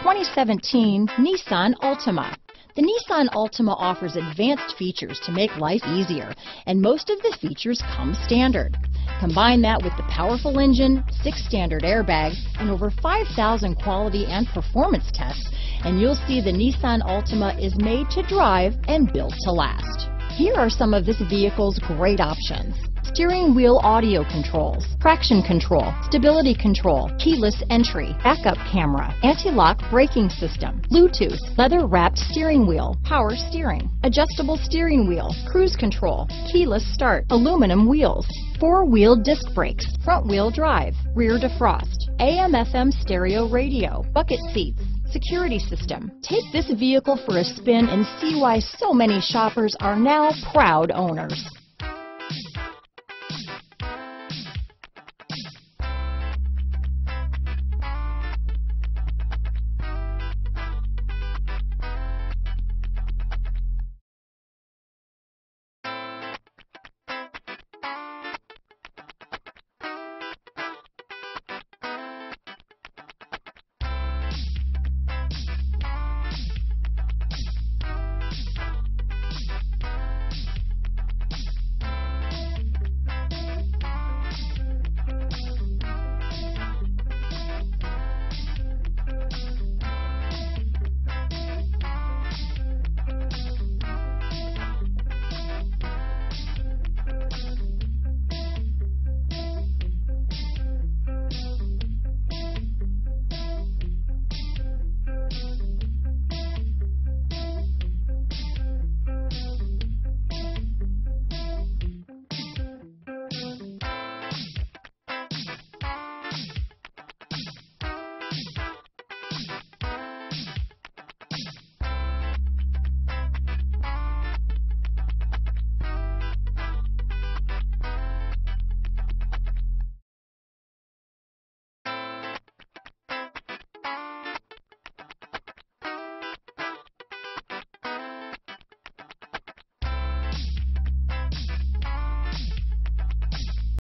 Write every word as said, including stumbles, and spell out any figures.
twenty seventeen Nissan Altima. The Nissan Altima offers advanced features to make life easier, and most of the features come standard. Combine that with the powerful engine, six standard airbags, and over five thousand quality and performance tests, and you'll see the Nissan Altima is made to drive and built to last. Here are some of this vehicle's great options: steering wheel audio controls, traction control, stability control, keyless entry, backup camera, anti-lock braking system, Bluetooth, leather-wrapped steering wheel, power steering, adjustable steering wheel, cruise control, keyless start, aluminum wheels, four-wheel disc brakes, front-wheel drive, rear defrost, A M F M stereo radio, bucket seats, security system. Take this vehicle for a spin and see why so many shoppers are now proud owners.